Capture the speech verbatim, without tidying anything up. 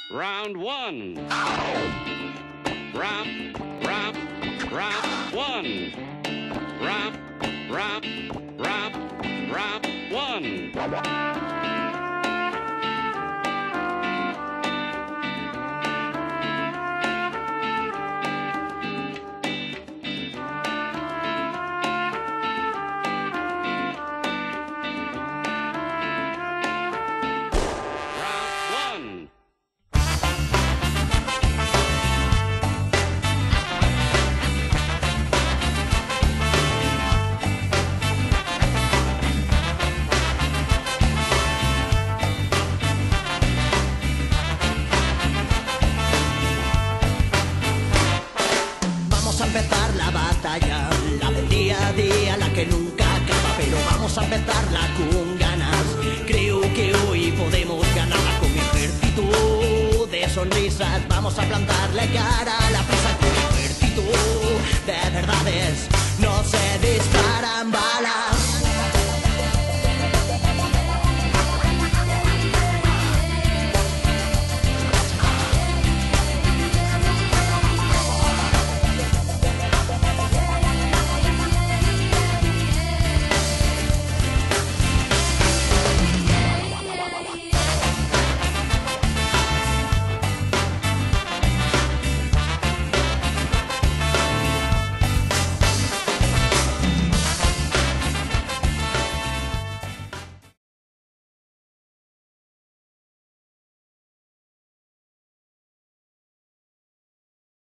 Round one. Round, round, round one. Round, round, round, round one. Vamos a empezar la batalla, la del día a día, la que nunca acaba, pero vamos a empezarla con ganas. Creo que hoy podemos ganarla con mi ejército de sonrisas. Vamos a plantarle cara a la prisa con mi ejército de verdades.